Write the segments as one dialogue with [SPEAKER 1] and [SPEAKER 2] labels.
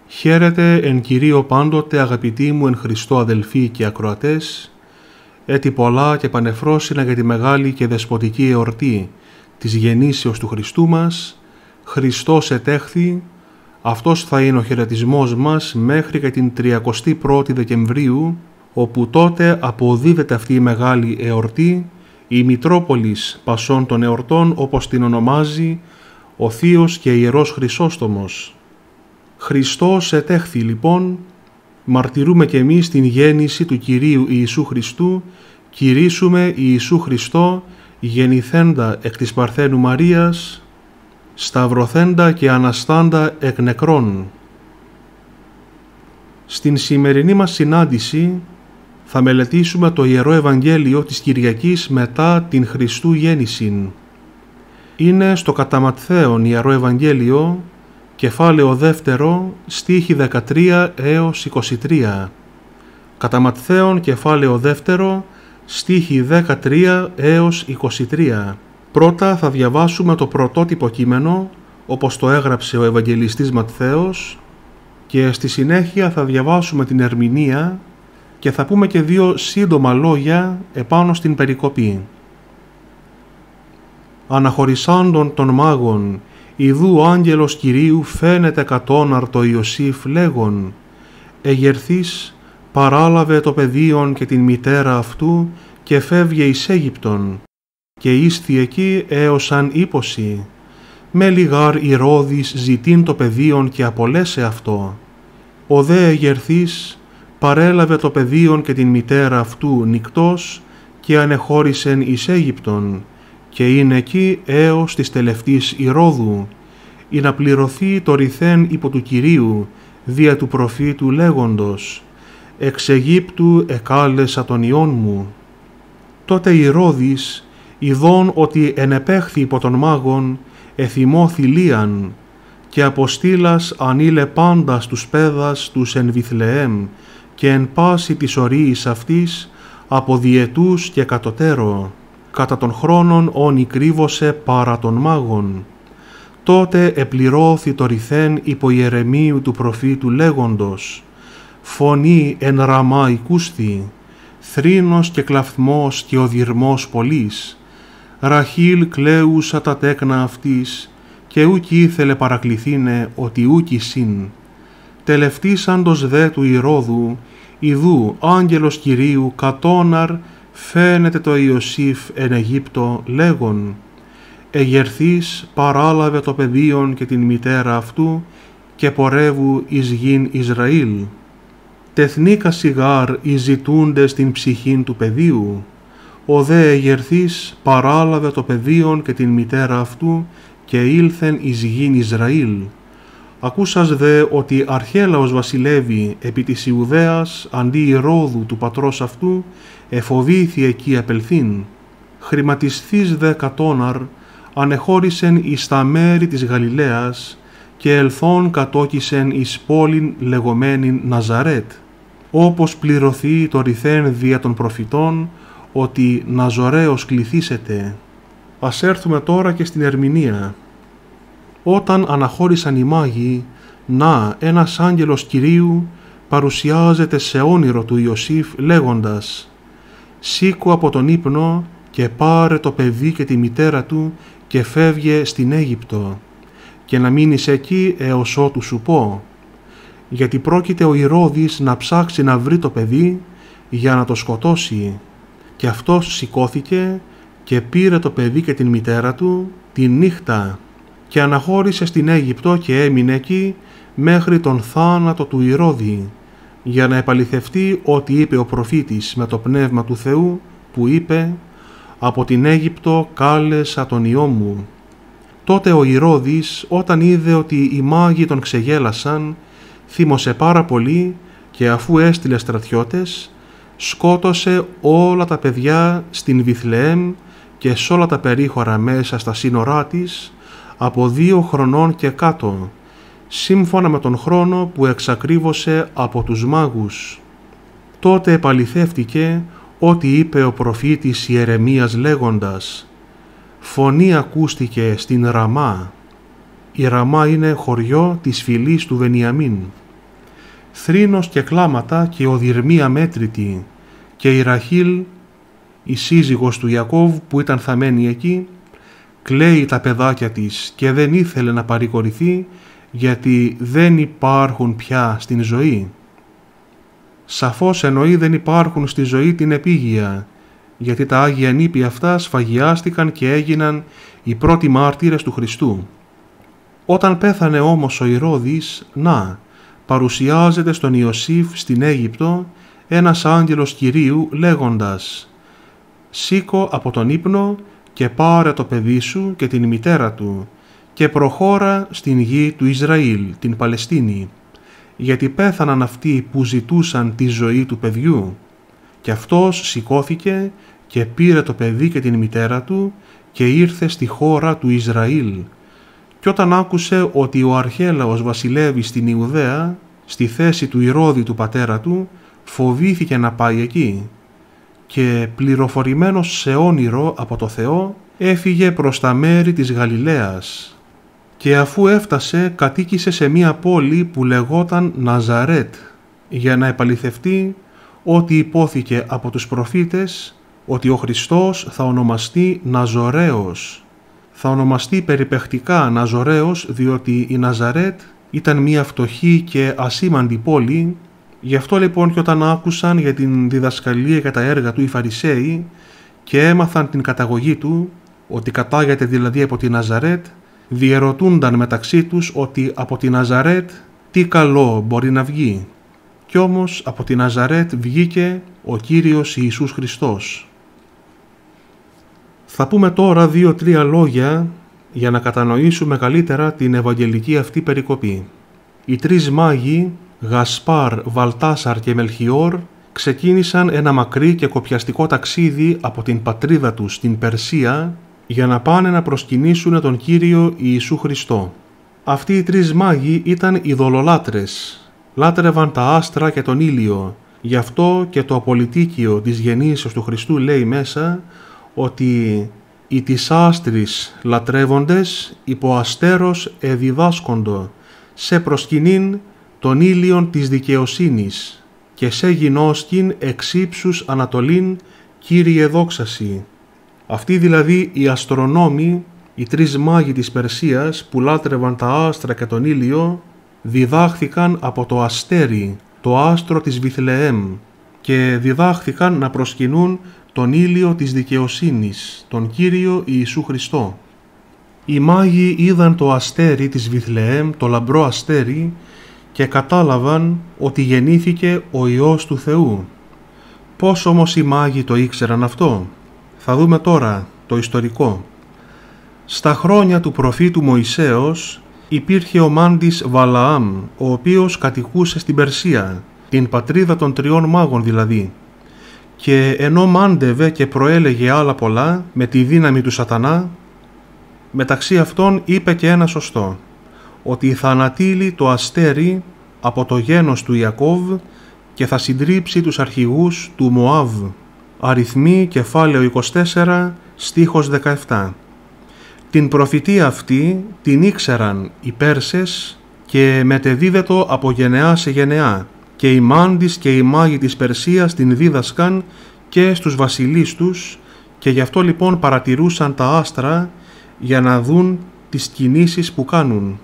[SPEAKER 1] Χαίρετε εν Κυρίω πάντοτε αγαπητοί μου εν Χριστώ αδελφοί και ακροατές, έτη πολλά και πανεφρόσινα για τη μεγάλη και δεσποτική εορτή της γεννήσεως του Χριστού μας. Χριστός ετέχθη, αυτός θα είναι ο χαιρετισμός μας μέχρι και την 31η Δεκεμβρίου, όπου τότε αποδίδεται αυτή η μεγάλη εορτή, η Μητρόπολης Πασών των Εορτών, όπως την ονομάζει ο Θείος και Ιερός Χρυσόστομος. Χριστός ετέχθη λοιπόν, μαρτυρούμε και εμείς την γέννηση του Κυρίου Ιησού Χριστού, κηρύσσουμε Ιησού Χριστό γεννηθέντα εκ της Παρθένου Μαρίας, σταυρωθέντα και αναστάντα εκ νεκρών. Στην σημερινή μας συνάντηση θα μελετήσουμε το Ιερό Ευαγγέλιο της Κυριακής μετά την Χριστού γέννησιν. Είναι στο κατά Ματθαίον Ιερό Ευαγγέλιο, κεφάλαιο 2, στίχοι 13 έως 23. Κατά Ματθαίον κεφάλαιο 2, στίχοι 13 έως 23. Πρώτα θα διαβάσουμε το πρωτότυπο κείμενο, όπως το έγραψε ο Ευαγγελιστής Ματθαίος, και στη συνέχεια θα διαβάσουμε την ερμηνεία και θα πούμε και δύο σύντομα λόγια επάνω στην περικοπή. Αναχωρισάντων των μάγων, ιδού ο άγγελος Κυρίου φαίνεται κατώναρτο Ιωσήφ λέγον, εγερθείς παράλαβε το παιδίον και την μητέρα αυτού και φεύγε εις Αίγυπτον, και ήσθη εκεί έως αν ύπωση, με λιγάρ Ηρώδης ζητήν το παιδίον και απολέσε αυτό. Ο δε εγερθείς παρέλαβε το παιδίον και την μητέρα αυτού νυκτός και ανεχώρησεν εις Αίγυπτον, και είναι εκεί έως της τελευτής Ηρώδου, ή να πληρωθεί το ρηθέν υπό του Κυρίου, δια του προφήτου λέγοντος, «Εξ Αιγύπτου εκάλεσα τον Υιόν μου». Τότε Ηρώδης, ειδών ότι ενεπέχθη υπό των μάγων, εθυμώ θηλίαν, και αποστήλας ανήλε πάντα στους παίδας τους εν Βιθλεέμ, και εν πάση της ορίης αυτής, από διετούς και κατωτέρω, κατά των χρόνων όνοι κρύβωσε παρά των μάγων. Τότε επληρώθη το ρηθέν υπό Ιερεμίου του προφήτου λέγοντος, «Φωνή εν Ραμά οικούσθη, θρήνος και κλαφθμός και οδυρμός πολλής. Ραχήλ κλαίουσα τα τέκνα αυτής, και ούκ ήθελε παρακληθήνε ότι ούκ συν. Τελευτήσαντος δε του Ηρώδου, ιδού άγγελος Κυρίου κατώναρ φαίνεται το Ιωσήφ εν Αιγύπτο λέγον, εγερθείς παράλαβε το παιδίον και την μητέρα αυτού και πορεύου εις γην Ισραήλ. Τεθνίκα σιγάρ εις ζητούντες την ψυχήν του παιδίου. Ο δε εγερθείς παράλαβε το παιδίον και την μητέρα αυτού και ήλθεν εις γην Ισραήλ. Ακούσας δε ότι Αρχέλαος βασιλεύει επί της Ιουδαίας αντί Ηρώδου του πατρός αυτού, εφοβήθη εκεί απελθύν. Χρηματισθείς δε κατώναρ, ανεχώρησεν εις τα μέρη της Γαλιλαίας και ελθόν κατόκισεν εις πόλην λεγομένην Ναζαρέτ, όπως πληρωθεί το ρηθέν δια των προφητών, ότι Ναζωραίος κληθήσετε. Ας έρθουμε τώρα και στην ερμηνεία. Όταν αναχώρησαν οι μάγοι, να ένας άγγελος Κυρίου παρουσιάζεται σε όνειρο του Ιωσήφ λέγοντας, «Σήκω από τον ύπνο και πάρε το παιδί και τη μητέρα του και φεύγε στην Αίγυπτο και να μείνεις εκεί έως ότου σου πω, γιατί πρόκειται ο Ηρώδης να ψάξει να βρει το παιδί για να το σκοτώσει». Και αυτός σηκώθηκε και πήρε το παιδί και την μητέρα του τη νύχτα και αναχώρησε στην Αίγυπτο και έμεινε εκεί μέχρι τον θάνατο του Ηρώδη, για να επαληθευτεί ό,τι είπε ο προφήτης με το Πνεύμα του Θεού, που είπε «Από την Αίγυπτο κάλεσα τον Υιό μου». Τότε ο Ηρώδης, όταν είδε ότι οι μάγοι τον ξεγέλασαν, θύμωσε πάρα πολύ και αφού έστειλε στρατιώτες, σκότωσε όλα τα παιδιά στην Βιθλεέμ και σε όλα τα περίχωρα μέσα στα σύνορά της, από 2 χρονών και κάτω, σύμφωνα με τον χρόνο που εξακρίβωσε από τους μάγους. Τότε επαληθεύτηκε ό,τι είπε ο προφήτης Ιερεμίας λέγοντας, «Φωνή ακούστηκε στην Ραμά». Η Ραμά είναι χωριό της φυλής του Βενιαμίν. θρήνος και κλάματα και οδυρμή αμέτρητη, και η Ραχήλ, η σύζυγος του Ιακώβ που ήταν θαμένη εκεί, κλαίει τα παιδάκια της και δεν ήθελε να παρηγορηθεί, γιατί δεν υπάρχουν πια στην ζωή. Σαφώς εννοεί δεν υπάρχουν στη ζωή την επίγεια, γιατί τα Άγια Νήπια αυτά σφαγιάστηκαν και έγιναν οι πρώτοι μάρτυρες του Χριστού. Όταν πέθανε όμως ο Ηρώδης, παρουσιάζεται στον Ιωσήφ στην Αίγυπτο ένας άγγελος Κυρίου λέγοντας «Σήκω από τον ύπνο και πάρε το παιδί σου και την μητέρα του και προχώρα στην γη του Ισραήλ, την Παλαιστίνη, γιατί πέθαναν αυτοί που ζητούσαν τη ζωή του παιδιού». Και αυτός σηκώθηκε και πήρε το παιδί και την μητέρα του και ήρθε στη χώρα του Ισραήλ. Και όταν άκουσε ότι ο Αρχέλαος βασιλεύει στην Ιουδαία, στη θέση του Ηρώδη του πατέρα του, φοβήθηκε να πάει εκεί. Και πληροφορημένος σε όνειρο από το Θεό, έφυγε προς τα μέρη της Γαλιλαίας. Και αφού έφτασε, κατοίκησε σε μία πόλη που λεγόταν Ναζαρέτ, για να επαληθευτεί ότι υπόθηκε από τους προφήτες, ότι ο Χριστός θα ονομαστεί Ναζωραίος. Θα ονομαστεί περιπαιχτικά Ναζωραίος, διότι η Ναζαρέτ ήταν μία φτωχή και ασήμαντη πόλη. Γι' αυτό λοιπόν και όταν άκουσαν για την διδασκαλία και τα έργα του οι Φαρισαίοι και έμαθαν την καταγωγή του, ότι κατάγεται δηλαδή από τη Ναζαρέτ, διερωτούνταν μεταξύ τους ότι από τη Ναζαρέτ τι καλό μπορεί να βγει. Κι όμως από τη Ναζαρέτ βγήκε ο Κύριος Ιησούς Χριστός. Θα πούμε τώρα 2-3 λόγια για να κατανοήσουμε καλύτερα την Ευαγγελική αυτή περικοπή. Οι τρεις μάγοι, Γασπάρ, Βαλτάσαρ και Μελχιόρ, ξεκίνησαν ένα μακρύ και κοπιαστικό ταξίδι από την πατρίδα τους στην Περσία για να πάνε να προσκυνήσουν τον Κύριο Ιησού Χριστό. Αυτοί οι τρεις μάγοι ήταν ειδωλολάτρες. Λάτρευαν τα άστρα και τον ήλιο. Γι' αυτό και το απολυτίκιο της γεννήσεως του Χριστού λέει μέσα ότι οι της άστρης λατρεύοντες υπό αστέρος εδιδάσκοντο, σε προσκυνήν των ήλιων της δικαιοσύνης και σε γινώσκην εξ ύψους ανατολήν Κύριε δόξαση. Αυτοί δηλαδή οι αστρονόμοι, οι τρεις μάγοι της Περσίας που λάτρευαν τα άστρα και τον ήλιο, διδάχθηκαν από το αστέρι, το άστρο της Βιθλεέμ, και διδάχθηκαν να προσκυνούν τον ήλιο της δικαιοσύνης, τον Κύριο Ιησού Χριστό. Οι μάγοι είδαν το αστέρι της Βιθλεέμ, το λαμπρό αστέρι, και κατάλαβαν ότι γεννήθηκε ο Υιός του Θεού. Πώς όμως οι μάγοι το ήξεραν αυτό? Θα δούμε τώρα το ιστορικό. Στα χρόνια του προφήτου Μωυσέως υπήρχε ο μάντης Βαλαάμ, ο οποίος κατοικούσε στην Περσία, την πατρίδα των τριών μάγων δηλαδή. Και ενώ μάντευε και προέλεγε άλλα πολλά με τη δύναμη του σατανά, μεταξύ αυτών είπε και ένα σωστό, ότι θα ανατείλει το αστέρι από το γένος του Ιακώβ και θα συντρίψει τους αρχηγούς του Μωάβ. Αριθμοί κεφάλαιο 24 στίχος 17. Την προφητεία αυτή την ήξεραν οι Πέρσες και μετεδίδετο από γενεά σε γενεά, και οι μάντις και οι μάγοι της Περσίας την δίδασκαν και στους βασιλείς τους, και γι' αυτό λοιπόν παρατηρούσαν τα άστρα για να δουν τις κινήσεις που κάνουν.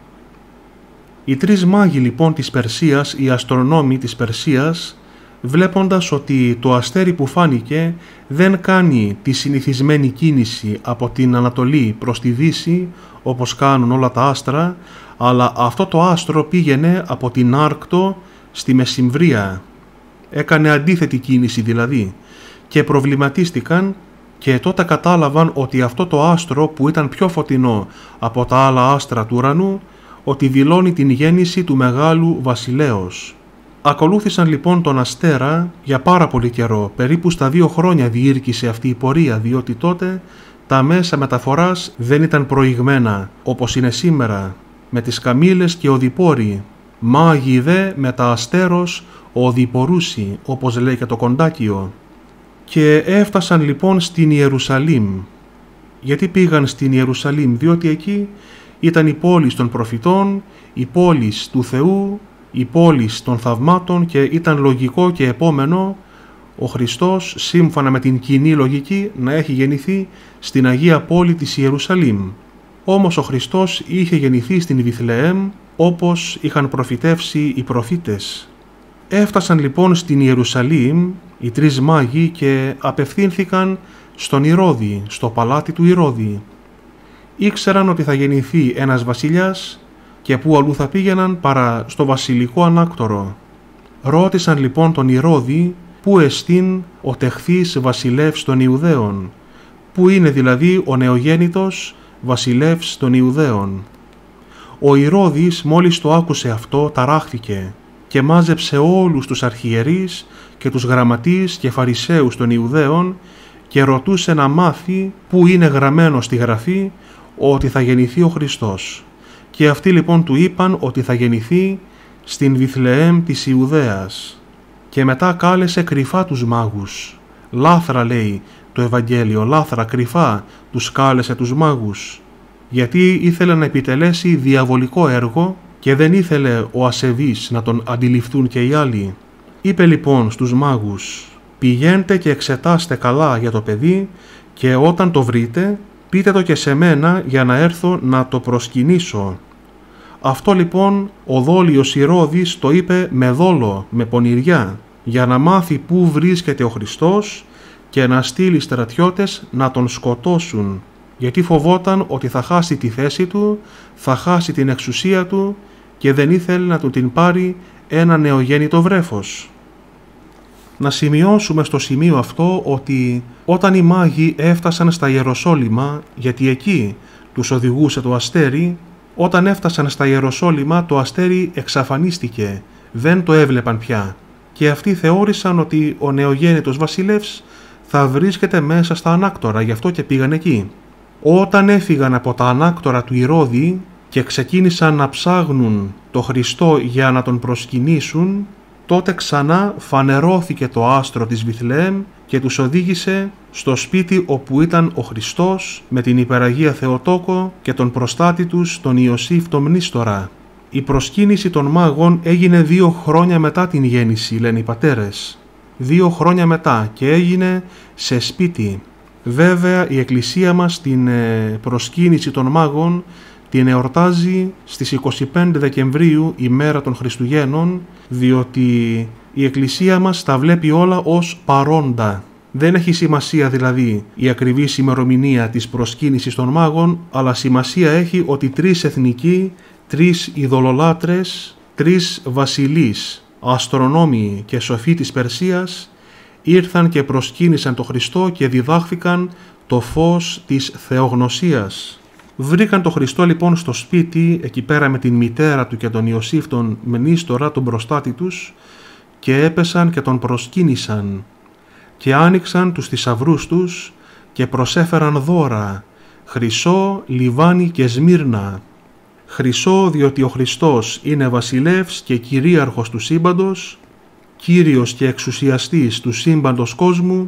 [SPEAKER 1] Οι τρεις μάγοι λοιπόν της Περσίας, οι αστρονόμοι της Περσίας, βλέποντας ότι το αστέρι που φάνηκε δεν κάνει τη συνηθισμένη κίνηση από την Ανατολή προς τη Δύση όπως κάνουν όλα τα άστρα, αλλά αυτό το άστρο πήγαινε από την Άρκτο στη Μεσημβρία. Έκανε αντίθετη κίνηση δηλαδή, και προβληματίστηκαν, και τότε κατάλαβαν ότι αυτό το άστρο που ήταν πιο φωτεινό από τα άλλα άστρα του ουρανού, ότι δηλώνει την γέννηση του μεγάλου βασιλέως. Ακολούθησαν λοιπόν τον αστέρα για πάρα πολύ καιρό, περίπου στα 2 χρόνια διήρκησε αυτή η πορεία, διότι τότε τα μέσα μεταφοράς δεν ήταν προηγμένα όπως είναι σήμερα, με τις καμήλες και οδηπόροι. Μάγοι δε με τα αστέρος οδηπορούσι, όπως λέει και το κοντάκιο. Και έφτασαν λοιπόν στην Ιερουσαλήμ. Γιατί πήγαν στην Ιερουσαλήμ? Διότι εκεί ήταν η πόλη των προφητών, η πόλη του Θεού, η πόλη των θαυμάτων και ήταν λογικό και επόμενο ο Χριστός, σύμφωνα με την κοινή λογική, να έχει γεννηθεί στην Αγία Πόλη της Ιερουσαλήμ. Όμως ο Χριστός είχε γεννηθεί στην Βιθλεέμ, όπως είχαν προφητεύσει οι προφήτες. Έφτασαν λοιπόν στην Ιερουσαλήμ οι τρεις μάγοι και απευθύνθηκαν στον Ηρώδη, στο παλάτι του Ηρώδη. Ήξεραν ότι θα γεννηθεί ένας βασιλιάς και πού αλλού θα πήγαιναν παρά στο βασιλικό ανάκτορο. Ρώτησαν λοιπόν τον Ηρώδη πού εστίν ο τεχθής βασιλεύς των Ιουδαίων, πού είναι δηλαδή ο νεογέννητος βασιλεύς των Ιουδαίων. Ο Ηρώδης μόλις το άκουσε αυτό ταράχθηκε και μάζεψε όλους τους αρχιερείς και τους γραμματείς και φαρισαίους των Ιουδαίων και ρωτούσε να μάθει πού είναι γραμμένο στη Γραφή ότι θα γεννηθεί ο Χριστός. Και αυτοί λοιπόν του είπαν ότι θα γεννηθεί στην Βιθλεέμ της Ιουδαίας. Και μετά κάλεσε κρυφά τους μάγους. Λάθρα λέει το Ευαγγέλιο, λάθρα κρυφά τους κάλεσε τους μάγους. Γιατί ήθελε να επιτελέσει διαβολικό έργο και δεν ήθελε ο ασεβής να τον αντιληφθούν και οι άλλοι. Είπε λοιπόν στους μάγους, πηγαίνετε και εξετάστε καλά για το παιδί και όταν το βρείτε πείτε το και σε μένα για να έρθω να το προσκυνήσω. Αυτό λοιπόν ο δόλιος Ηρώδης το είπε με δόλο, με πονηριά, για να μάθει πού βρίσκεται ο Χριστός και να στείλει στρατιώτες να τον σκοτώσουν, γιατί φοβόταν ότι θα χάσει τη θέση του, θα χάσει την εξουσία του και δεν ήθελε να του την πάρει ένα νεογέννητο βρέφος. Να σημειώσουμε στο σημείο αυτό ότι όταν οι μάγοι έφτασαν στα Ιεροσόλυμα, γιατί εκεί τους οδηγούσε το αστέρι, όταν έφτασαν στα Ιεροσόλυμα το αστέρι εξαφανίστηκε, δεν το έβλεπαν πια και αυτοί θεώρησαν ότι ο νεογέννητος βασιλεύς θα βρίσκεται μέσα στα ανάκτορα, γι' αυτό και πήγαν εκεί. Όταν έφυγαν από τα ανάκτορα του Ηρώδη και ξεκίνησαν να ψάχνουν το Χριστό για να τον προσκυνήσουν, τότε ξανά φανερώθηκε το άστρο της Βιθλεέμ και τους οδήγησε στο σπίτι όπου ήταν ο Χριστός με την υπεραγία Θεοτόκο και τον προστάτη τους τον Ιωσήφ τον Μνήστορα. Η προσκύνηση των μάγων έγινε 2 χρόνια μετά την γέννηση, λένε οι πατέρες. 2 χρόνια μετά και έγινε σε σπίτι. Βέβαια η Εκκλησία μας την προσκύνηση των μάγων την εορτάζει στις 25 Δεκεμβρίου, ημέρα των Χριστουγέννων, διότι η Εκκλησία μας τα βλέπει όλα ως παρόντα. Δεν έχει σημασία δηλαδή η ακριβής ημερομηνία της προσκύνησης των μάγων, αλλά σημασία έχει ότι 3 εθνικοί, 3 ειδωλολάτρες, 3 βασιλείς, αστρονόμοι και σοφοί της Περσίας ήρθαν και προσκύνησαν τον Χριστό και διδάχθηκαν το φως της θεογνωσίας. Βρήκαν τον Χριστό λοιπόν στο σπίτι, εκεί πέρα με την μητέρα του και τον Ιωσήφ τον Μνήστορα, τον προστάτη τους, και έπεσαν και τον προσκύνησαν και άνοιξαν τους θησαυρούς τους και προσέφεραν δώρα, χρυσό, λιβάνι και σμύρνα. Χρυσό διότι ο Χριστός είναι βασιλεύς και κυρίαρχος του σύμπαντος, Κύριος και εξουσιαστής του σύμπαντος κόσμου,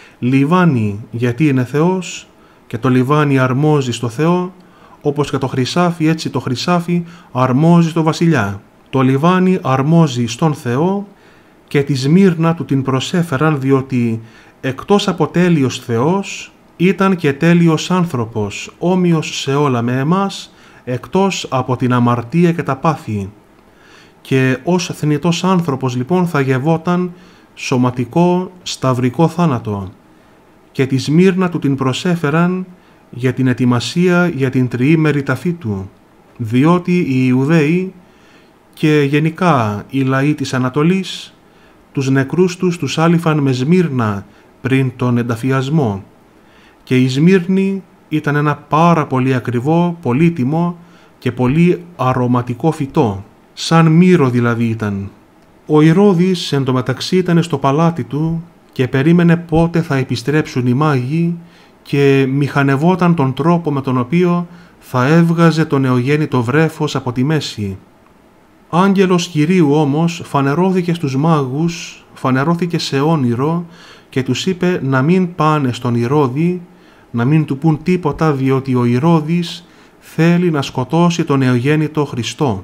[SPEAKER 1] λιβάνι γιατί είναι Θεός και το λιβάνι αρμόζει στο Θεό, όπως και το χρυσάφι έτσι το χρυσάφι αρμόζει στο βασιλιά. Το λιβάνι αρμόζει στον Θεό και τη σμύρνα του την προσέφεραν διότι εκτός από τέλειος Θεός ήταν και τέλειος άνθρωπος, όμοιος σε όλα με εμάς, εκτός από την αμαρτία και τα πάθη. Και ως θνητός άνθρωπος λοιπόν θα γευόταν σωματικό σταυρικό θάνατο και τη σμύρνα του την προσέφεραν για την ετοιμασία για την τριήμερη ταφή του, διότι οι Ιουδαίοι και γενικά οι λαοί της Ανατολής τους νεκρούς τους άλυφαν με σμύρνα πριν τον ενταφιασμό και η σμύρνη ήταν ένα πάρα πολύ ακριβό, πολύτιμο και πολύ αρωματικό φυτό, σαν μύρο δηλαδή ήταν. Ο Ηρώδης εν τω μεταξύ ήταν στο παλάτι του και περίμενε πότε θα επιστρέψουν οι μάγοι και μηχανευόταν τον τρόπο με τον οποίο θα έβγαζε το νεογέννητο βρέφος από τη μέση. Άγγελος Κυρίου όμως φανερώθηκε στους μάγους, φανερώθηκε σε όνειρο και τους είπε να μην πάνε στον Ηρώδη, να μην του πουν τίποτα διότι ο Ηρώδης θέλει να σκοτώσει τον νεογέννητο Χριστό.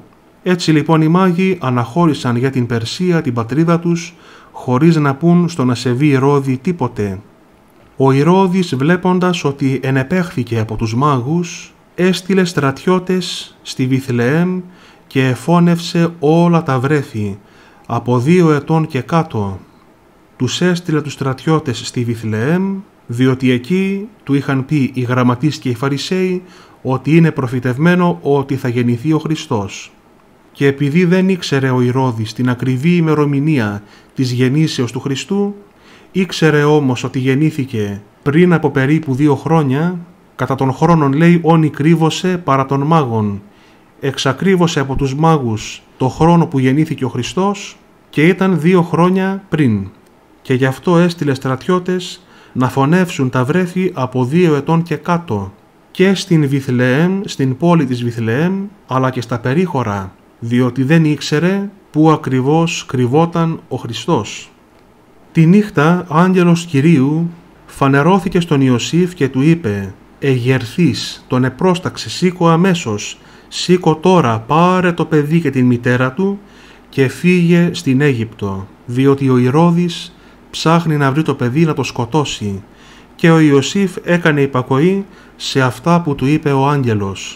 [SPEAKER 1] Έτσι λοιπόν οι μάγοι αναχώρησαν για την Περσία την πατρίδα τους, χωρίς να πούν στον ασεβή Ηρώδη τίποτε. Ο Ηρώδης, βλέποντας ότι ενεπέχθηκε από τους μάγους, έστειλε στρατιώτες στη Βιθλεέμ και εφώνευσε όλα τα βρέφη, από 2 ετών και κάτω. Τους έστειλε τους στρατιώτες στη Βιθλεέμ, διότι εκεί του είχαν πει οι γραμματείς και οι Φαρισαίοι ότι είναι προφητευμένο ότι θα γεννηθεί ο Χριστός. Και επειδή δεν ήξερε ο Ηρώδης την ακριβή ημερομηνία της γεννήσεως του Χριστού, ήξερε όμως ότι γεννήθηκε πριν από περίπου 2 χρόνια, κατά των χρόνων λέει όνει κρύβωσε παρά των μάγων, εξακρίβωσε από τους μάγους το χρόνο που γεννήθηκε ο Χριστός και ήταν 2 χρόνια πριν. Και γι' αυτό έστειλε στρατιώτες να φωνεύσουν τα βρέφη από 2 ετών και κάτω και στην Βιθλεέμ, στην πόλη της Βιθλεέμ, αλλά και στα περίχωρα, διότι δεν ήξερε πού ακριβώς κρυβόταν ο Χριστός. Τη νύχτα άγγελος Κυρίου φανερώθηκε στον Ιωσήφ και του είπε «Εγερθείς, τον επρόσταξε, σήκω αμέσως, σήκω τώρα, πάρε το παιδί και την μητέρα του και φύγε στην Αίγυπτο, διότι ο Ηρώδης ψάχνει να βρει το παιδί να το σκοτώσει». Και ο Ιωσήφ έκανε υπακοή σε αυτά που του είπε ο άγγελος.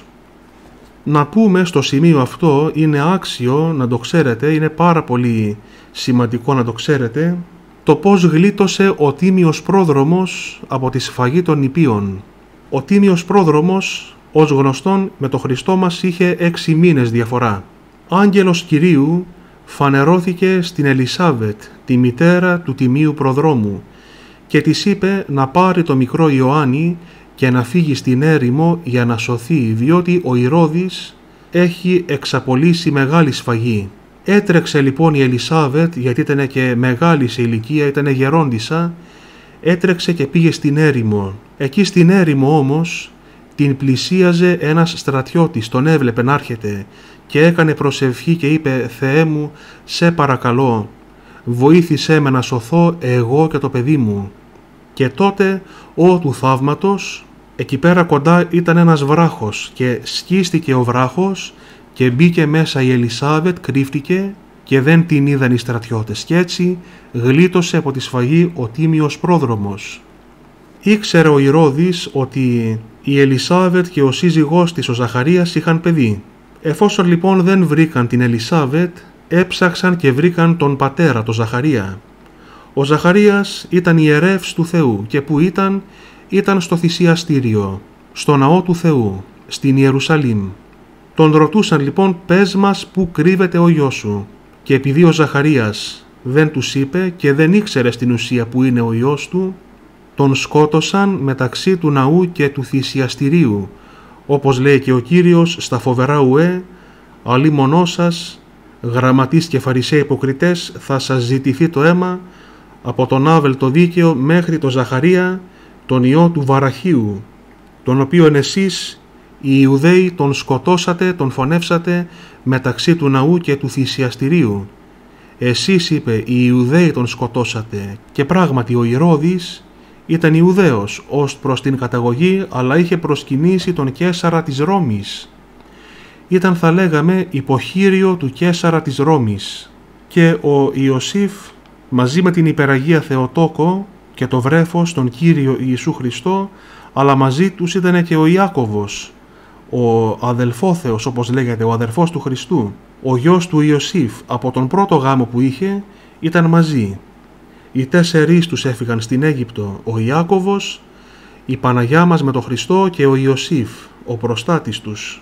[SPEAKER 1] Να πούμε στο σημείο αυτό, είναι άξιο να το ξέρετε, είναι πάρα πολύ σημαντικό να το ξέρετε, το πώς γλίτωσε ο τίμιος πρόδρομος από τη σφαγή των νηπίων. Ο τίμιος πρόδρομος, ως γνωστόν, με το Χριστό μας είχε 6 μήνες διαφορά. Άγγελος Κυρίου φανερώθηκε στην Ελισάβετ, τη μητέρα του τιμίου προδρόμου, και της είπε να πάρει το μικρό Ιωάννη και να φύγει στην έρημο για να σωθεί, διότι ο Ηρώδης έχει εξαπολύσει μεγάλη σφαγή. Έτρεξε λοιπόν η Ελισάβετ, γιατί ήταν και μεγάλη σε ηλικία, ήταν γερόντισσα, έτρεξε και πήγε στην έρημο. Εκεί στην έρημο όμως την πλησίαζε ένας στρατιώτης, τον έβλεπε να έρχεται και έκανε προσευχή και είπε «Θεέ μου, σε παρακαλώ, βοήθησέ με να σωθώ εγώ και το παιδί μου». Και τότε, του θαύματος, εκεί πέρα κοντά ήταν ένας βράχος και σκίστηκε ο βράχος και μπήκε μέσα η Ελισάβετ, κρύφτηκε και δεν την είδαν οι στρατιώτες και έτσι γλίτωσε από τη σφαγή ο τίμιος πρόδρομος. Ήξερε ο Ηρώδης ότι η Ελισάβετ και ο σύζυγός της ο Ζαχαρίας είχαν παιδί. Εφόσον λοιπόν δεν βρήκαν την Ελισάβετ, έψαξαν και βρήκαν τον πατέρα, τον Ζαχαρία. Ο Ζαχαρίας ήταν ιερεύς του Θεού και που ήταν στο θυσιαστήριο, στο ναό του Θεού, στην Ιερουσαλήμ. Τον ρωτούσαν λοιπόν «Πες μας πού κρύβεται ο γιος σου». Και επειδή ο Ζαχαρίας δεν τους είπε και δεν ήξερε στην ουσία που είναι ο γιος του, τον σκότωσαν μεταξύ του ναού και του θυσιαστηρίου, όπως λέει και ο Κύριος στα φοβερά ουέ «Αλίμονό σας, γραμματείς και φαρισαίοι υποκριτές, θα σας ζητηθεί το αίμα από τον Άβελ το δίκαιο μέχρι το Ζαχαρία, τον ιό του Βαραχίου, τον οποίον εσείς οι Ιουδαίοι τον σκοτώσατε, τον φωνεύσατε μεταξύ του ναού και του θυσιαστηρίου. Εσείς, είπε, οι Ιουδαίοι τον σκοτώσατε». Και πράγματι ο Ηρώδης ήταν Ιουδαίος ως προς την καταγωγή, αλλά είχε προσκυνήσει τον Καίσαρα της Ρώμης. Ήταν, θα λέγαμε, υποχείριο του Καίσαρα της Ρώμης. Και ο Ιωσήφ μαζί με την υπεραγία Θεοτόκο και το βρέφος τον Κύριο Ιησού Χριστό, αλλά μαζί τους ήταν και ο Ιάκωβος, ο αδελφόθεος όπως λέγεται, ο αδερφός του Χριστού. Ο γιος του Ιωσήφ από τον πρώτο γάμο που είχε ήταν μαζί. Οι 4 τους έφυγαν στην Αίγυπτο, ο Ιάκωβος, η Παναγιά μας με τον Χριστό και ο Ιωσήφ, ο προστάτης τους.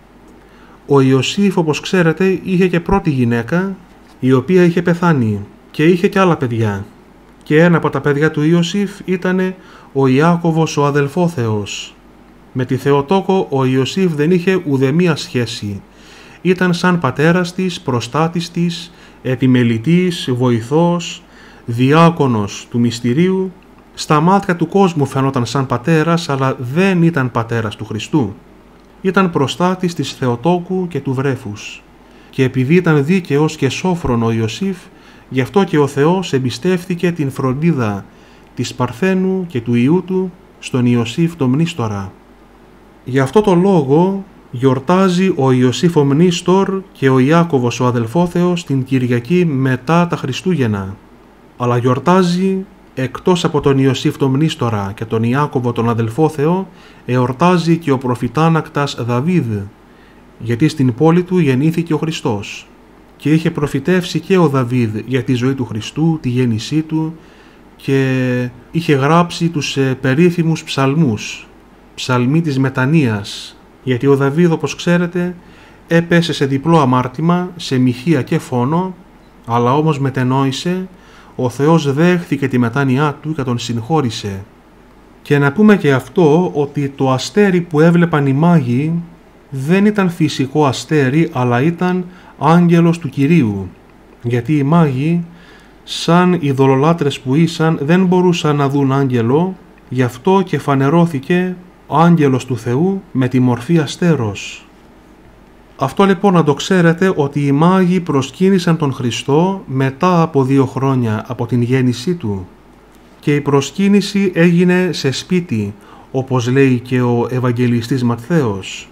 [SPEAKER 1] Ο Ιωσήφ, όπως ξέρετε, είχε και πρώτη γυναίκα, η οποία είχε πεθάνει και είχε και άλλα παιδιά. Και ένα από τα παιδιά του Ιωσήφ ήταν ο Ιάκωβος ο αδελφόθεος. Με τη Θεοτόκο ο Ιωσήφ δεν είχε ουδεμία σχέση. Ήταν σαν πατέρας της, προστάτης της, επιμελητής, βοηθός, διάκονος του μυστηρίου. Στα μάτια του κόσμου φαινόταν σαν πατέρας, αλλά δεν ήταν πατέρας του Χριστού. Ήταν προστάτης της Θεοτόκου και του βρέφους. Και επειδή ήταν δίκαιος και σόφρον ο Ιωσήφ, γι' αυτό και ο Θεός εμπιστεύθηκε την φροντίδα της Παρθένου και του ιού του στον Ιωσήφ τον μνήστορα. Γι' αυτό το λόγο Γιορτάζει ο Ιωσήφ ο Μνήστορ και ο Ιάκωβος ο αδελφόθεος την Κυριακή μετά τα Χριστούγεννα. Αλλά γιορτάζει, εκτός από τον Ιωσήφ τον Μνήστορα και τον Ιάκωβο τον αδελφόθεο, εορτάζει και ο προφητάνακτας Δαβίδ, γιατί στην πόλη του γεννήθηκε ο Χριστός. Και είχε προφητεύσει και ο Δαβίδ για τη ζωή του Χριστού, τη γέννησή του, και είχε γράψει τους περίφημους ψαλμούς, ψαλμοί της μετανοίας, γιατί ο Δαβίδ, όπως ξέρετε, έπεσε σε διπλό αμάρτημα, σε μοιχεία και φόνο, αλλά όμως μετενόησε, ο Θεός δέχθηκε τη μετάνοιά του και τον συγχώρησε. Και να πούμε και αυτό, ότι το αστέρι που έβλεπαν οι μάγοι δεν ήταν φυσικό αστέρι, αλλά ήταν άγγελος του Κυρίου, γιατί οι μάγοι, σαν ειδωλολάτρες που ήσαν, δεν μπορούσαν να δουν άγγελο, γι' αυτό και φανερώθηκε ο άγγελος του Θεού με τη μορφή αστέρος. Αυτό λοιπόν να το ξέρετε, ότι οι μάγοι προσκύνησαν τον Χριστό μετά από 2 χρόνια από την γέννησή του, και η προσκύνηση έγινε σε σπίτι, όπως λέει και ο Ευαγγελιστής Ματθαίος.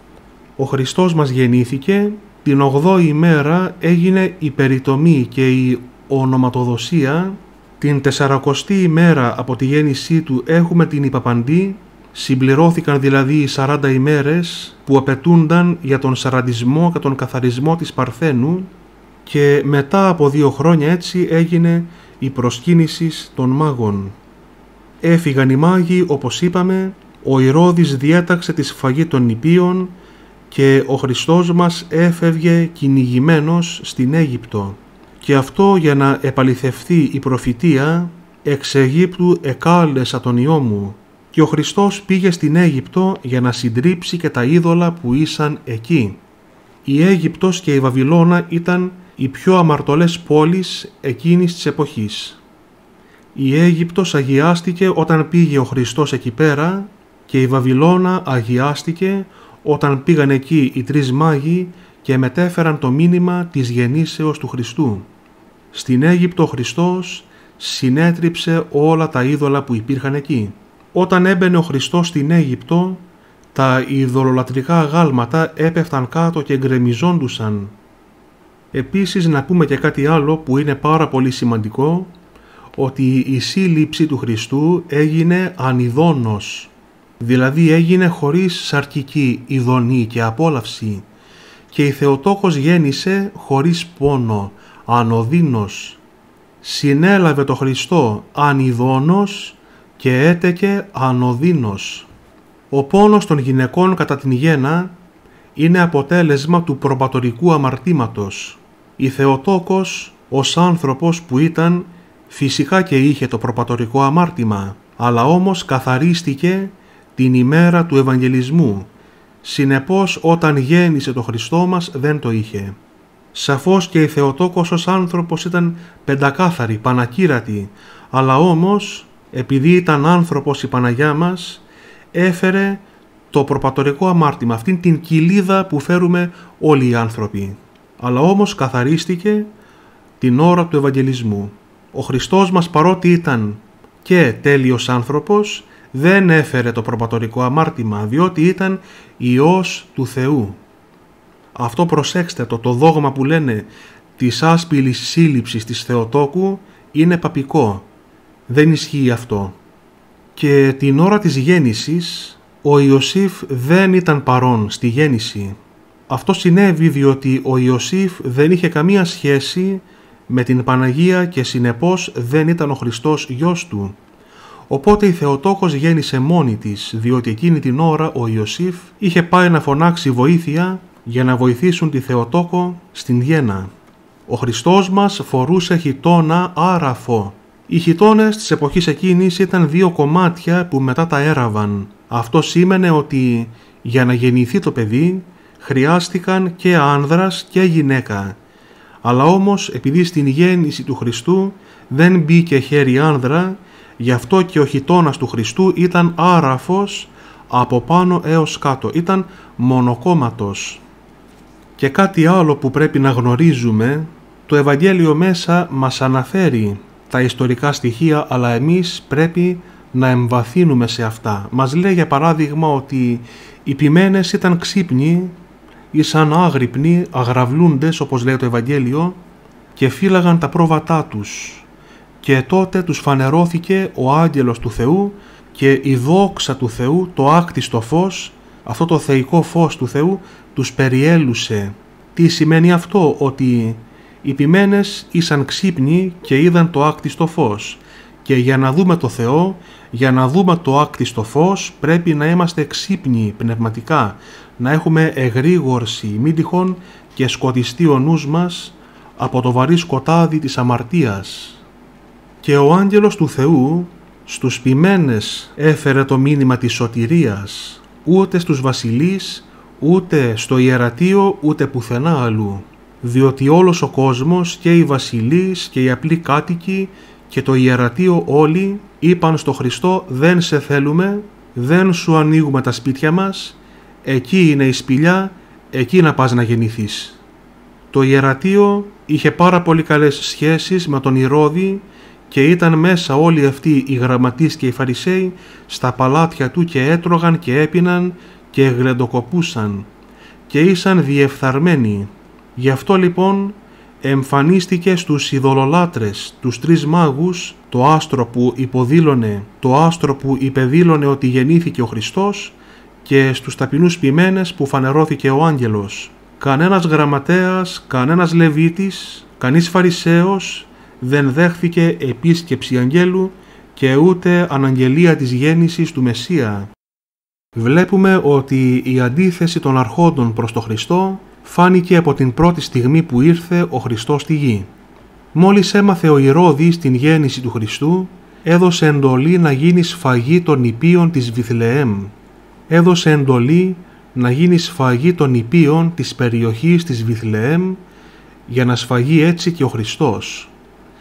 [SPEAKER 1] Ο Χριστός μας γεννήθηκε, την 8η ημέρα έγινε η περιτομή και η ονοματοδοσία, την 40η ημέρα από τη γέννησή του έχουμε την υπαπαντή, συμπληρώθηκαν δηλαδή οι 40 ημέρες που απαιτούνταν για τον σαραντισμό και τον καθαρισμό της Παρθένου, και μετά από 2 χρόνια έτσι έγινε η προσκύνηση των μάγων. Έφυγαν οι μάγοι, όπως είπαμε, ο Ηρώδης διέταξε τη σφαγή των νηπίων και ο Χριστός μας έφευγε κυνηγημένος στην Αίγυπτο. Και αυτό για να επαληθευθεί η προφητεία, εξ Αιγύπτου εκάλεσα τον Υιό μου. Και ο Χριστός πήγε στην Αίγυπτο για να συντρίψει και τα είδωλα που ήσαν εκεί. Η Αίγυπτος και η Βαβυλώνα ήταν οι πιο αμαρτωλές πόλεις εκείνης της εποχής. Η Αίγυπτος αγιάστηκε όταν πήγε ο Χριστός εκεί πέρα, και η Βαβυλώνα αγιάστηκε όταν πήγαν εκεί οι 3 μάγοι και μετέφεραν το μήνυμα της γεννήσεως του Χριστού. Στην Αίγυπτο ο Χριστός συνέτριψε όλα τα είδωλα που υπήρχαν εκεί. Όταν έμπαινε ο Χριστός στην Αίγυπτο, τα ειδωλολατρικά αγάλματα έπεφταν κάτω και γκρεμιζόντουσαν. Επίσης να πούμε και κάτι άλλο που είναι πάρα πολύ σημαντικό, ότι η σύλληψη του Χριστού έγινε ανειδώνος, δηλαδή έγινε χωρίς σαρκική ειδονή και απόλαυση, και η Θεοτόκος γέννησε χωρίς πόνο, ανωδύνος. Συνέλαβε το Χριστό ανειδώνος και έτεκε ανωδύνος. Ο πόνος των γυναικών κατά την γέννα είναι αποτέλεσμα του προπατορικού αμαρτήματος. Η Θεοτόκος ως άνθρωπος που ήταν, φυσικά και είχε το προπατορικό αμάρτημα, αλλά όμως καθαρίστηκε την ημέρα του Ευαγγελισμού. Συνεπώς όταν γέννησε το Χριστό μας δεν το είχε. Σαφώς και η Θεοτόκος ως άνθρωπος ήταν πεντακάθαρη, πανακύρατη, αλλά όμως επειδή ήταν άνθρωπος η Παναγιά μας, έφερε το προπατορικό αμάρτημα, αυτήν την κοιλίδα που φέρουμε όλοι οι άνθρωποι. Αλλά όμως καθαρίστηκε την ώρα του Ευαγγελισμού. Ο Χριστός μας, παρότι ήταν και τέλειος άνθρωπος, δεν έφερε το προπατορικό αμάρτημα, διότι ήταν Υιός του Θεού. Αυτό προσέξτε το δόγμα που λένε της άσπηλης σύλληψης της Θεοτόκου είναι παπικό. Δεν ισχύει αυτό. Και την ώρα της γέννησης ο Ιωσήφ δεν ήταν παρόν στη γέννηση. Αυτό συνέβη διότι ο Ιωσήφ δεν είχε καμία σχέση με την Παναγία και συνεπώς δεν ήταν ο Χριστός γιος του. Οπότε η Θεοτόκος γέννησε μόνη της, διότι εκείνη την ώρα ο Ιωσήφ είχε πάει να φωνάξει βοήθεια για να βοηθήσουν τη Θεοτόκο στην γέννα. Ο Χριστός μας φορούσε χιτώνα άραφο. Οι χιτώνες της εποχής εκείνης ήταν 2 κομμάτια που μετά τα έραβαν. Αυτό σήμαινε ότι για να γεννηθεί το παιδί χρειάστηκαν και άνδρας και γυναίκα. Αλλά όμως επειδή στην γέννηση του Χριστού δεν μπήκε χέρι άνδρα, γι' αυτό και ο χιτώνας του Χριστού ήταν άραφος από πάνω έως κάτω, ήταν μονοκόμματος. Και κάτι άλλο που πρέπει να γνωρίζουμε, το Ευαγγέλιο μέσα μας αναφέρει τα ιστορικά στοιχεία, αλλά εμείς πρέπει να εμβαθύνουμε σε αυτά. Μας λέει για παράδειγμα ότι οι ποιμένες ήταν ξύπνοι ή σαν άγρυπνοι, αγραυλούντες όπως λέει το Ευαγγέλιο, και φύλαγαν τα πρόβατά τους. Και τότε τους φανερώθηκε ο άγγελος του Θεού και η δόξα του Θεού, το άκτιστο φως, αυτό το θεϊκό φως του Θεού, τους περιέλουσε. Τι σημαίνει αυτό? Ότι οι ποιμένες ήσαν ξύπνοι και είδαν το άκτιστο φως. Και για να δούμε το Θεό, για να δούμε το άκτιστο φως, πρέπει να είμαστε ξύπνοι πνευματικά, να έχουμε εγρήγορση, μην τυχόν και σκοτιστεί ο νους μας από το βαρύ σκοτάδι της αμαρτίας. Και ο άγγελος του Θεού στους ποιμένες έφερε το μήνυμα της σωτηρίας, ούτε στους βασιλείς, ούτε στο ιερατείο, ούτε πουθενά αλλού. Διότι όλος ο κόσμος και οι βασιλείς και οι απλοί κάτοικοι και το ιερατείο όλοι είπαν στο Χριστό: δεν σε θέλουμε, δεν σου ανοίγουμε τα σπίτια μας, εκεί είναι η σπηλιά, εκεί να πας να γεννηθείς. Το ιερατείο είχε πάρα πολύ καλές σχέσεις με τον Ηρώδη και ήταν μέσα όλοι αυτοί οι γραμματείς και οι Φαρισαίοι στα παλάτια του και έτρωγαν και έπιναν και γλεντοκοπούσαν και ήσαν διεφθαρμένοι. Γι' αυτό λοιπόν εμφανίστηκε στους ειδωλολάτρες, τους τρεις μάγους, το άστρο που υπεδήλωνε ότι γεννήθηκε ο Χριστός, και στους ταπεινούς ποιμένες που φανερώθηκε ο άγγελος. Κανένας γραμματέας, κανένας Λεβίτης, κανείς Φαρισαίος δεν δέχθηκε επίσκεψη αγγέλου και ούτε αναγγελία της γέννησης του Μεσσία. Βλέπουμε ότι η αντίθεση των αρχόντων προς τον Χριστό φάνηκε από την πρώτη στιγμή που ήρθε ο Χριστός στη γη. Μόλις έμαθε ο Ηρώδης την γέννηση του Χριστού, έδωσε εντολή να γίνει σφαγή των νηπίων της Βιθλεέμ. Έδωσε εντολή να γίνει σφαγή των νηπίων της περιοχής της Βιθλεέμ, για να σφαγεί έτσι και ο Χριστός.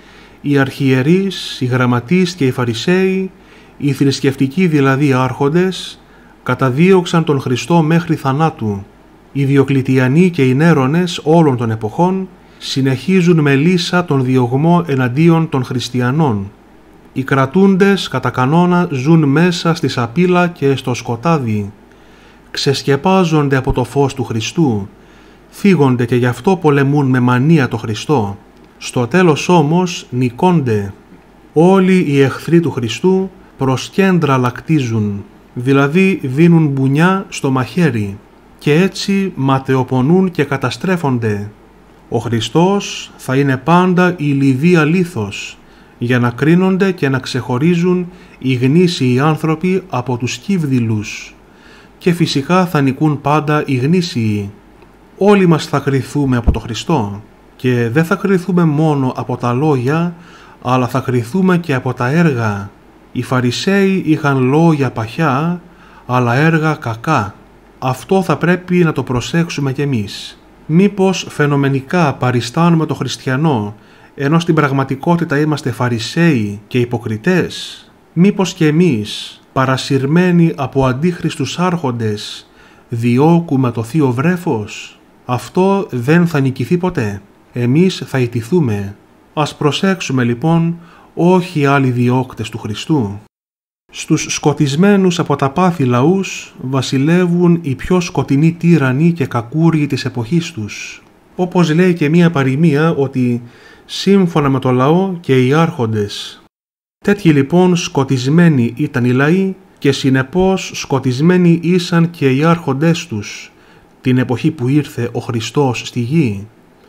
[SPEAKER 1] Οι αρχιερείς, οι γραμματείς και οι Φαρισαίοι, οι θρησκευτικοί δηλαδή άρχοντες, καταδίωξαν τον Χριστό μέχρι θανάτου. Οι Διοκλητιανοί και οι Νέρονες όλων των εποχών συνεχίζουν με λύσα τον διωγμό εναντίον των χριστιανών. Οι κρατούντες κατά κανόνα ζουν μέσα στη σαπίλα και στο σκοτάδι. Ξεσκεπάζονται από το φως του Χριστού, θίγονται και γι' αυτό πολεμούν με μανία το Χριστό. Στο τέλος όμως νικώνται. Όλοι οι εχθροί του Χριστού προς κέντρα λακτίζουν, δηλαδή δίνουν μπουνιά στο μαχαίρι, και έτσι ματαιοπονούν και καταστρέφονται. Ο Χριστός θα είναι πάντα η λιδία λίθος, για να κρίνονται και να ξεχωρίζουν οι γνήσιοι άνθρωποι από τους κύβδηλους, και φυσικά θα νικούν πάντα οι γνήσιοι. Όλοι μας θα κριθούμε από τον Χριστό, και δεν θα κριθούμε μόνο από τα λόγια, αλλά θα κριθούμε και από τα έργα. Οι Φαρισαίοι είχαν λόγια παχιά, αλλά έργα κακά. Αυτό θα πρέπει να το προσέξουμε κι εμείς. Μήπως φαινομενικά παριστάνουμε το χριστιανό, ενώ στην πραγματικότητα είμαστε Φαρισαίοι και υποκριτές? Μήπως και εμείς, παρασυρμένοι από αντίχριστους άρχοντες, διώκουμε το θείο βρέφος? Αυτό δεν θα νικηθεί ποτέ. Εμείς θα ιτηθούμε. Ας προσέξουμε λοιπόν, όχι άλλοι διώκτες του Χριστού. Στους σκοτισμένους από τα πάθη λαούς βασιλεύουν οι πιο σκοτεινοί τύρανοι και κακούργοι της εποχής τους. Όπως λέει και μία παροιμία ότι σύμφωνα με το λαό και οι άρχοντες. Τέτοιοι λοιπόν σκοτισμένοι ήταν οι λαοί και συνεπώς σκοτισμένοι ήσαν και οι άρχοντές τους την εποχή που ήρθε ο Χριστός στη γη.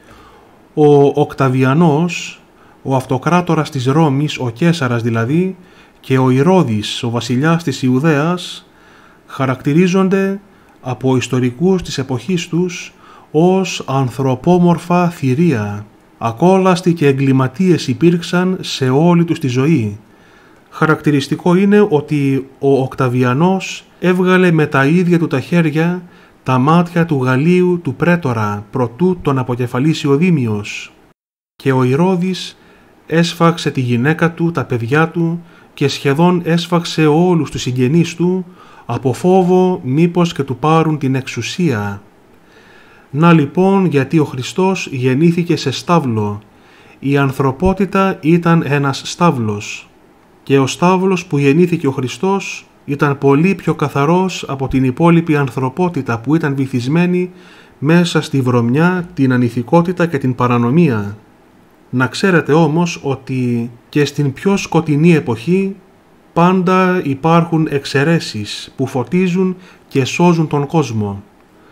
[SPEAKER 1] Ο Οκταβιανός, ο αυτοκράτορας της Ρώμης, ο Καίσαρας δηλαδή, και ο Ηρώδης, ο βασιλιάς της Ιουδαίας, χαρακτηρίζονται από ιστορικούς της εποχής τους ως ανθρωπόμορφα θηρία. Ακόλαστοι και εγκληματίες υπήρξαν σε όλη τους τη ζωή. Χαρακτηριστικό είναι ότι ο Οκταβιανός έβγαλε με τα ίδια του τα χέρια τα μάτια του Γαλλίου του πρέτορα προτού τον αποκεφαλίσει ο Δήμιος, και ο Ηρώδης έσφαξε τη γυναίκα του, τα παιδιά του και σχεδόν έσφαξε όλους τους συγγενείς του από φόβο μήπως και του πάρουν την εξουσία. Να λοιπόν γιατί ο Χριστός γεννήθηκε σε στάβλο. Η ανθρωπότητα ήταν ένας στάβλος και ο στάβλος που γεννήθηκε ο Χριστός ήταν πολύ πιο καθαρός από την υπόλοιπη ανθρωπότητα που ήταν βυθισμένη μέσα στη βρωμιά, την ανηθικότητα και την παρανομία. Να ξέρετε όμως ότι και στην πιο σκοτεινή εποχή πάντα υπάρχουν εξαιρέσεις που φωτίζουν και σώζουν τον κόσμο.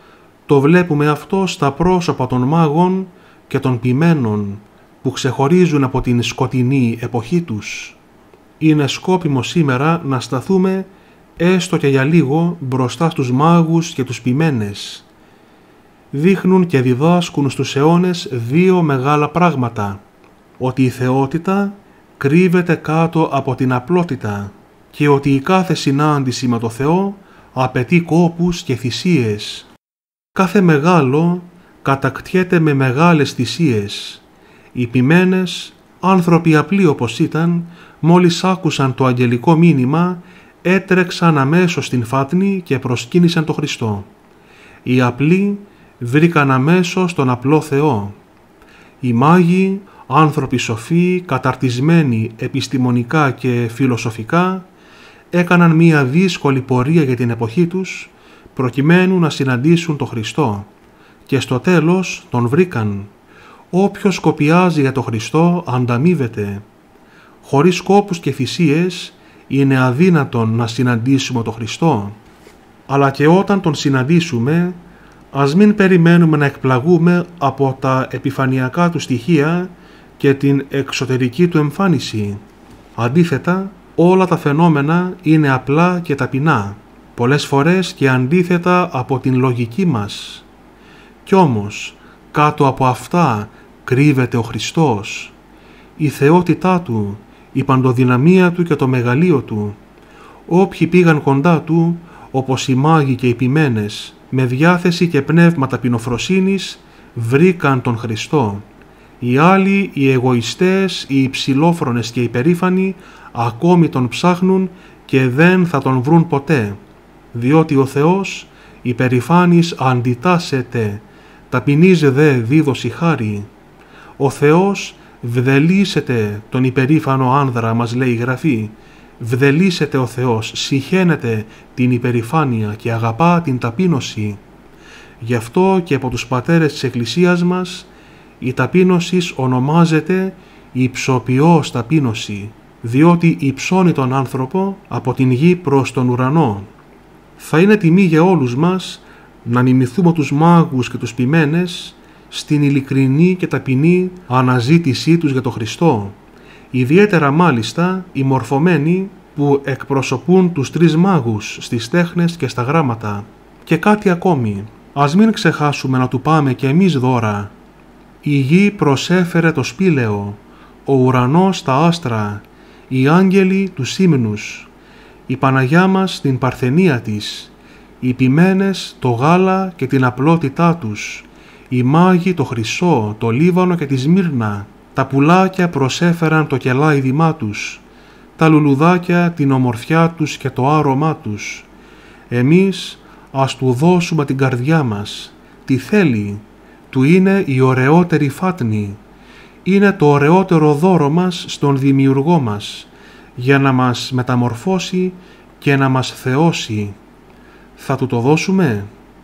[SPEAKER 1] Το βλέπουμε αυτό στα πρόσωπα των μάγων και των ποιμένων που ξεχωρίζουν από την σκοτεινή εποχή τους. Είναι σκόπιμο σήμερα να σταθούμε έστω και για λίγο μπροστά στους μάγους και τους ποιμένες. Δείχνουν και διδάσκουν στους αιώνες δύο μεγάλα πράγματα: ότι η θεότητα κρύβεται κάτω από την απλότητα και ότι η κάθε συνάντηση με το Θεό απαιτεί κόπους και θυσίες. Κάθε μεγάλο κατακτιέται με μεγάλες θυσίες. Οι ποιμένες, άνθρωποι απλοί όπως ήταν, μόλις άκουσαν το αγγελικό μήνυμα, έτρεξαν αμέσως στην φάτνη και προσκύνησαν τον Χριστό. Οι απλοί βρήκαν αμέσως τον απλό Θεό. Οι μάγοι, άνθρωποι σοφοί, καταρτισμένοι επιστημονικά και φιλοσοφικά, έκαναν μία δύσκολη πορεία για την εποχή τους, προκειμένου να συναντήσουν τον Χριστό, και στο τέλος τον βρήκαν. Όποιος σκοπιάζει για τον Χριστό ανταμείβεται. Χωρίς κόπους και θυσίες είναι αδύνατον να συναντήσουμε τον Χριστό. Αλλά και όταν τον συναντήσουμε, ας μην περιμένουμε να εκπλαγούμε από τα επιφανειακά του στοιχεία και την εξωτερική του εμφάνιση. Αντίθετα, όλα τα φαινόμενα είναι απλά και ταπεινά, πολλές φορές και αντίθετα από την λογική μας. Κι όμως, κάτω από αυτά κρύβεται ο Χριστός, η θεότητά Του, η παντοδυναμία Του και το μεγαλείο Του. Όποιοι πήγαν κοντά Του, όπως οι μάγοι και οι ποιμένες, με διάθεση και πνεύμα ταπεινοφροσύνης, βρήκαν τον Χριστό. Οι άλλοι, οι εγωιστές, οι υψηλόφρονες και οι περήφανοι, ακόμη τον ψάχνουν και δεν θα τον βρουν ποτέ, διότι ο Θεός υπερηφάνης αντιτάσσεται, ταπεινής δε δίδωση χάρη. Ο Θεός βδελίσεται τον υπερήφανο άνδρα, μας λέει η Γραφή. Βδελίσεται ο Θεός, συχαίνεται την υπερηφάνεια και αγαπά την ταπείνωση. Γι' αυτό και από τους πατέρες της Εκκλησίας μας η ταπείνωση ονομάζεται υψοποιώς ταπείνωση, διότι υψώνει τον άνθρωπο από την γη προς τον ουρανό. Θα είναι τιμή για όλους μας να μιμηθούμε τους μάγους και τους ποιμένες στην ειλικρινή και ταπεινή αναζήτησή τους για τον Χριστό. Ιδιαίτερα μάλιστα οι μορφωμένοι που εκπροσωπούν τους τρεις μάγους στις τέχνες και στα γράμματα. Και κάτι ακόμη, ας μην ξεχάσουμε να του πάμε και εμείς δώρα. Η γη προσέφερε το σπήλαιο, ο ουρανός τα άστρα, οι άγγελοι τους ύμνους, η Παναγιά μας την παρθενία της, οι ποιμένες το γάλα και την απλότητά τους, οι μάγοι το χρυσό, το Λίβανο και τη Σμύρνα, τα πουλάκια προσέφεραν το κελάιδημά τους, τα λουλουδάκια την ομορφιά τους και το άρωμά τους. Εμείς ας του δώσουμε την καρδιά μας. Τι θέλει? Του είναι η ωραιότερη φάτνη. Είναι το ωραιότερο δώρο μας στον Δημιουργό μας, για να μας μεταμορφώσει και να μας θεώσει. Θα του το δώσουμε?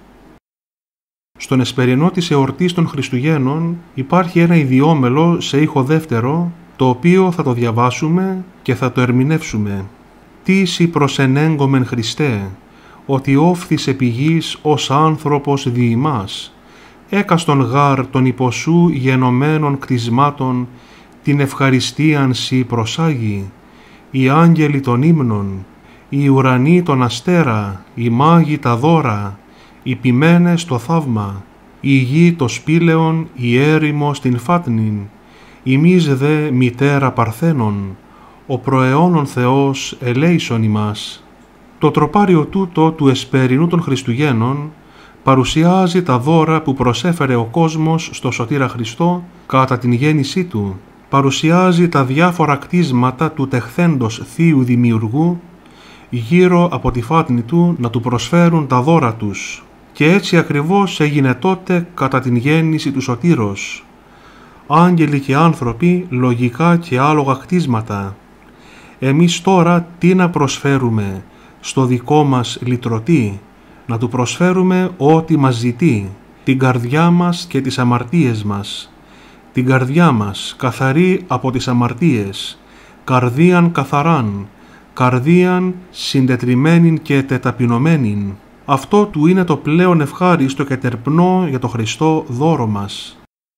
[SPEAKER 1] Στον εσπερινό της εορτής των Χριστουγέννων υπάρχει ένα ιδιόμελο σε ήχο δεύτερο, το οποίο θα το διαβάσουμε και θα το ερμηνεύσουμε. «Τι σοι προσενέγκομεν Χριστέ, ότι όφθης επί γης ως άνθρωπος δι' ημάς, έκαστον γάρ των υποσού γενομένων κτισμάτων, την ευχαριστίαν σοι προσάγει, οι άγγελοι των ύμνων, οι ουρανοί τον αστέρα, οι μάγοι τα δώρα, οι ποιμένες το θαύμα, η γη το σπήλαιον, η έρημος την φάτνην, ημείς δε μητέρα παρθένων, ο προαιώνων Θεός ελέησον ημάς». Το τροπάριο τούτο του εσπερινού των Χριστουγέννων παρουσιάζει τα δώρα που προσέφερε ο κόσμος στο Σωτήρα Χριστό κατά την γέννησή Του. Παρουσιάζει τα διάφορα κτίσματα του τεχθέντος Θείου Δημιουργού γύρω από τη φάτνη Του να Του προσφέρουν τα δώρα τους. Και έτσι ακριβώς έγινε τότε κατά την γέννηση του Σωτήρος. Άγγελοι και άνθρωποι λογικά και άλογα κτίσματα. Εμείς τώρα τι να προσφέρουμε στο δικό μας λυτρωτή? Να του προσφέρουμε ό,τι μας ζητεί, την καρδιά μας και τις αμαρτίες μας. Την καρδιά μας καθαρή από τις αμαρτίες, καρδίαν καθαράν, καρδίαν συντετριμμένην και τεταπεινωμένην. Αυτό του είναι το πλέον ευχάριστο και τερπνό για το Χριστό δώρο μας.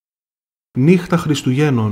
[SPEAKER 1] Νύχτα Χριστουγέννων.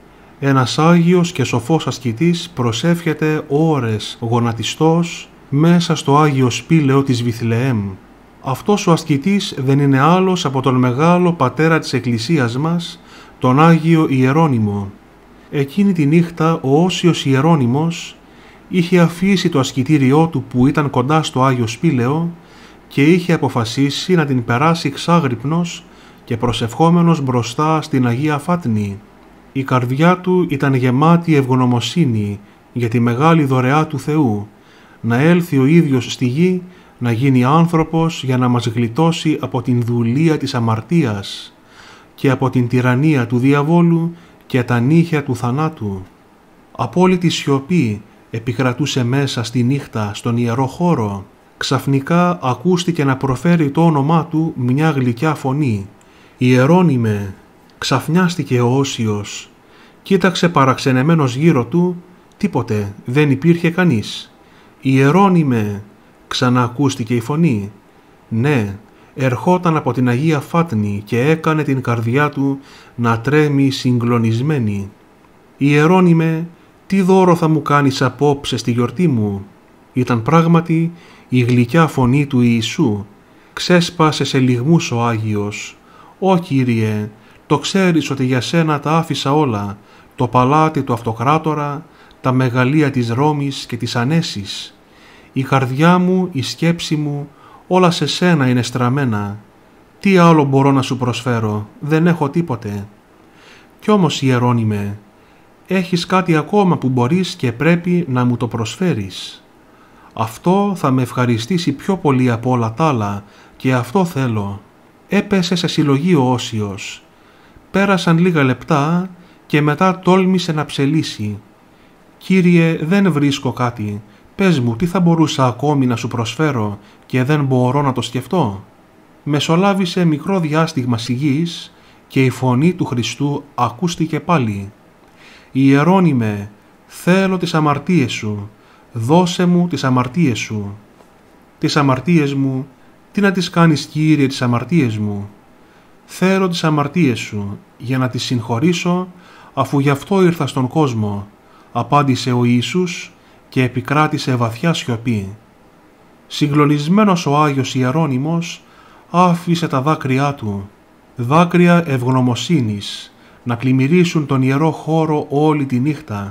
[SPEAKER 1] Ένας Άγιος και σοφός ασκητής προσεύχεται ώρες γονατιστός μέσα στο Άγιο Σπήλαιο της Βιθλεέμ. Αυτός ο ασκητής δεν είναι άλλος από τον μεγάλο πατέρα της Εκκλησίας μας, τον Άγιο Ιερώνυμο. Εκείνη τη νύχτα ο Όσιος Ιερώνυμος είχε αφήσει το ασκητήριό του που ήταν κοντά στο Άγιο Σπήλαιο και είχε αποφασίσει να την περάσει ξάγρυπνος και προσευχόμενος μπροστά στην Αγία Φάτνη. Η καρδιά του ήταν γεμάτη ευγνωμοσύνη για τη μεγάλη δωρεά του Θεού, να έλθει ο ίδιος στη γη, να γίνει άνθρωπος για να μας γλιτώσει από την δουλεία της αμαρτίας και από την τυραννία του διαβόλου και τα νύχια του θανάτου. Απόλυτη σιωπή επικρατούσε μέσα στη νύχτα στον ιερό χώρο. Ξαφνικά ακούστηκε να προφέρει το όνομά του μια γλυκιά φωνή. «Ιερώνυμε!» Ξαφνιάστηκε ο Όσιος. Κοίταξε παραξενεμένος γύρω του, τίποτε, δεν υπήρχε κανείς. «Ιερώνυμε!» Ξαναακούστηκε η φωνή. Ναι, ερχόταν από την Αγία Φάτνη και έκανε την καρδιά του να τρέμει συγκλονισμένη. «Ιερώνυμε, τι δώρο θα μου κάνεις απόψε στη γιορτή μου?» Ήταν πράγματι η γλυκιά φωνή του Ιησού. Ξέσπασε σε λυγμούς ο Άγιος. «Ω Κύριε, το ξέρεις ότι για σένα τα άφησα όλα, το παλάτι του αυτοκράτορα, τα μεγαλεία της Ρώμης και της Ανέσης. Η καρδιά μου, η σκέψη μου, όλα σε σένα είναι στραμμένα. Τι άλλο μπορώ να σου προσφέρω, δεν έχω τίποτε. Κι όμως Ιερώνυμε, έχεις κάτι ακόμα που μπορείς και πρέπει να μου το προσφέρεις. Αυτό θα με ευχαριστήσει πιο πολύ από όλα τα άλλα και αυτό θέλω». Έπεσε σε συλλογή ο Όσιος. Πέρασαν λίγα λεπτά και μετά τόλμησε να ψελίσει. «Κύριε, δεν βρίσκω κάτι. Πες μου τι θα μπορούσα ακόμη να σου προσφέρω και δεν μπορώ να το σκεφτώ». Μεσολάβησε μικρό διάστημα σιγής και η φωνή του Χριστού ακούστηκε πάλι. «Ιερώνυμε, θέλω τις αμαρτίες σου. Δώσε μου τις αμαρτίες σου». «Τις αμαρτίες μου, τι να τις κάνεις Κύριε τις αμαρτίες μου?» «Θέλω τις αμαρτίες σου για να τις συγχωρήσω αφού γι' αυτό ήρθα στον κόσμο», απάντησε ο Ιησούς και επικράτησε βαθιά σιωπή. Συγκλονισμένος ο Άγιος Ιερώνυμος άφησε τα δάκρυά του, δάκρυα ευγνωμοσύνης, να πλημμυρίσουν τον ιερό χώρο όλη τη νύχτα.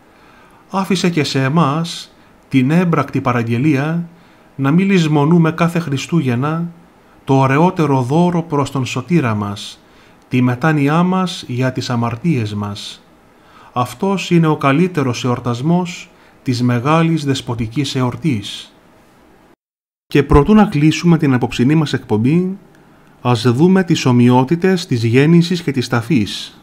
[SPEAKER 1] Άφησε και σε εμάς την έμπρακτη παραγγελία να μην λησμονούμε κάθε Χριστούγεννα το ωραιότερο δώρο προς τον σωτήρα μας, τη μετάνοιά μας για τις αμαρτίες μας. Αυτός είναι ο καλύτερος εορτασμός της μεγάλης δεσποτικής εορτής. Και προτού να κλείσουμε την απόψινή μας εκπομπή, ας δούμε τις ομοιότητες της γέννησης και της ταφής.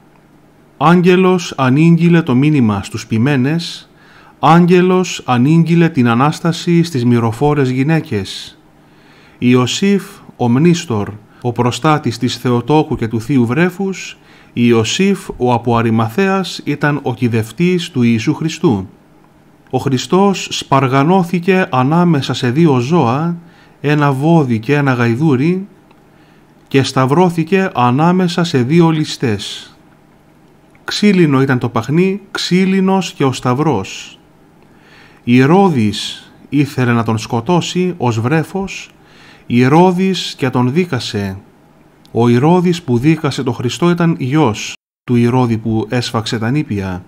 [SPEAKER 1] Άγγελος ανήγγειλε το μήνυμα στους ποιμένες, άγγελος ανήγγειλε την Ανάσταση στις μυροφόρες γυναίκες. Ιωσήφ, ο Μνήστορ, ο προστάτης της Θεοτόκου και του Θείου Βρέφους, Ιωσήφ, ο από Αριμαθέας, ήταν ο κυδευτής του Ιησού Χριστού. Ο Χριστός σπαργανώθηκε ανάμεσα σε δύο ζώα, ένα βόδι και ένα γαϊδούρι, και σταυρώθηκε ανάμεσα σε δύο ληστές. Ξύλινο ήταν το παχνί, ξύλινος και ο σταυρός. Η Ηρώδης ήθελε να τον σκοτώσει ως βρέφος, η Ηρώδης και τον δίκασε. Ο Ηρώδης που δίκασε τον Χριστό ήταν γιος του Ηρώδη που έσφαξε τα νήπια.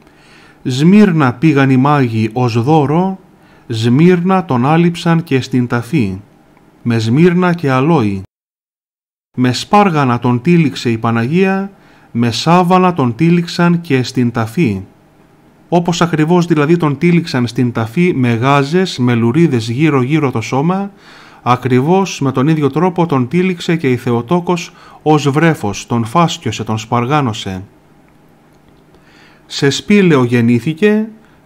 [SPEAKER 1] Σμύρνα πήγαν οι μάγοι ως δώρο, Σμύρνα τον άλειψαν και στην ταφή, με σμύρνα και αλόι. Με σπάργανα τον τύλιξε η Παναγία, με σάβανα τον τύλιξαν και στην ταφή. Όπως ακριβώς δηλαδή τον τύλιξαν στην ταφή με γάζες, με λουρίδες γύρω-γύρω το σώμα, ακριβώς με τον ίδιο τρόπο τον τύλιξε και η Θεοτόκος ως βρέφος, τον φάσκιωσε, τον σπαργάνωσε. Σε σπήλαιο γεννήθηκε,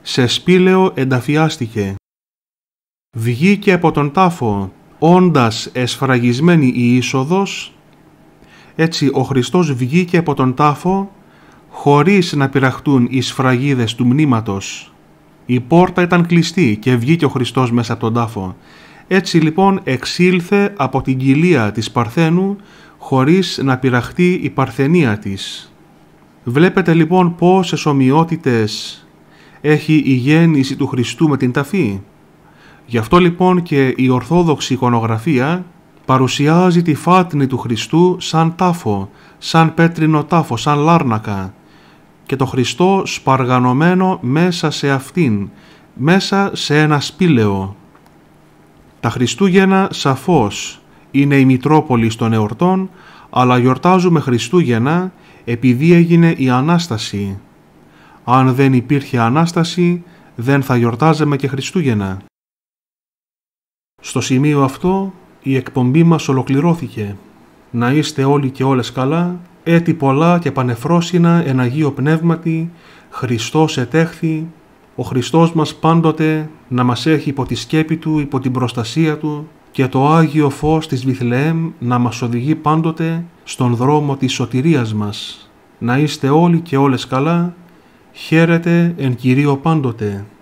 [SPEAKER 1] σε σπήλαιο ενταφιάστηκε. Βγήκε από τον τάφο, όντας εσφραγισμένη η είσοδος. Έτσι ο Χριστός βγήκε από τον τάφο χωρίς να πειραχτούν οι σφραγίδες του μνήματος. Η πόρτα ήταν κλειστή και βγήκε ο Χριστός μέσα από τον τάφο. Έτσι λοιπόν εξήλθε από την κοιλία της Παρθένου χωρίς να πειραχτεί η παρθενία της. Βλέπετε λοιπόν πόσες ομοιότητες έχει η γέννηση του Χριστού με την ταφή. Γι' αυτό λοιπόν και η Ορθόδοξη εικονογραφία παρουσιάζει τη φάτνη του Χριστού σαν τάφο, σαν πέτρινο τάφο, σαν λάρνακα και το Χριστό σπαργανωμένο μέσα σε αυτήν, μέσα σε ένα σπήλαιο. Τα Χριστούγεννα σαφώς είναι η Μητρόπολη των εορτών, αλλά γιορτάζουμε Χριστούγεννα επειδή έγινε η Ανάσταση. Αν δεν υπήρχε Ανάσταση, δεν θα γιορτάζαμε και Χριστούγεννα. Στο σημείο αυτό η εκπομπή μας ολοκληρώθηκε. Να είστε όλοι και όλες καλά, έτη πολλά και πανεφρόσινα εν Αγίο Πνεύματι, Χριστός ετέχθη, ο Χριστός μας πάντοτε να μας έχει υπό τη σκέπη Του, υπό την προστασία Του και το Άγιο Φως της Βιθλεέμ να μας οδηγεί πάντοτε στον δρόμο της σωτηρίας μας. Να είστε όλοι και όλες καλά, χαίρετε εν Κυρίω πάντοτε.